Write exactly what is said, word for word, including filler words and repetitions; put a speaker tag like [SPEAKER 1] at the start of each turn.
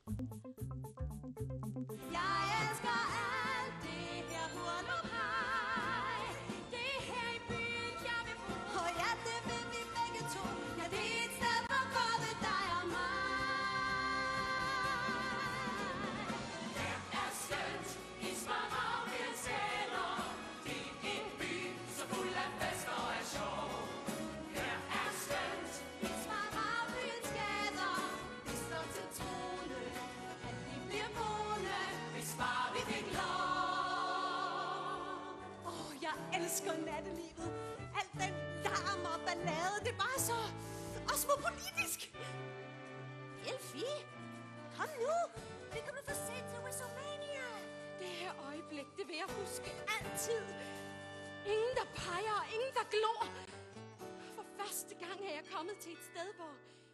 [SPEAKER 1] Jeg elsker alt det her hurlumhej. Det er her i byen, jeg vil bo. Og ja, det vil vi begge to. Ja, det er et sted for både dig og mig.
[SPEAKER 2] Her er skønt i Smaragdens gader. Det er en by, så fuld af fest og af sjov. Her er skønt
[SPEAKER 1] i Smaragdens gader. Vi står til troende, at vi bliver boende,
[SPEAKER 2] hvis bare vi fik lov.
[SPEAKER 1] Åh, oh, jeg elsker nattelivet. Alt den larm og ballade, det er bare så osmopolitisk. Elfie, kom nu. Det kan du få set til WrestleMania. Det her øjeblik, det vil jeg huske altid. Ingen, der peger og ingen, der glor. For første gang er jeg kommet til et sted, hvor